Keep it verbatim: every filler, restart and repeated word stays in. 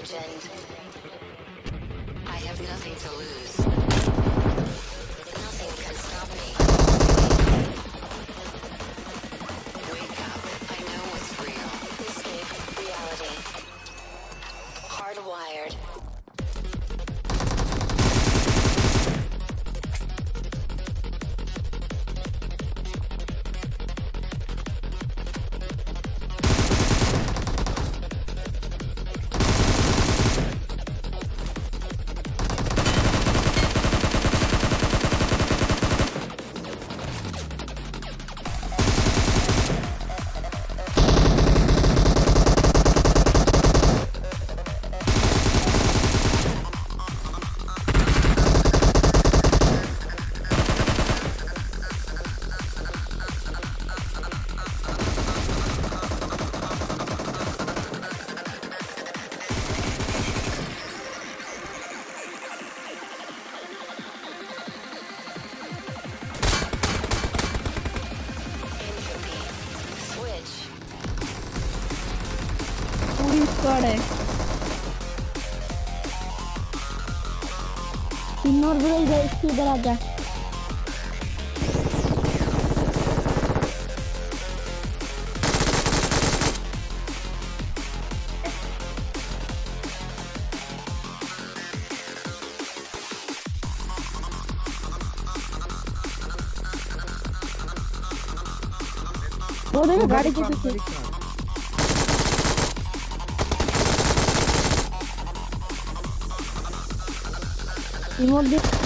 legend. I have nothing to lose. Nothing can stop me. Wake up. I know what's real. Escape reality. Hardwired. Squad है तीन और बड़े इधर इसके इधर आ जा वो देखो गाड़ी के पीछे रिमोट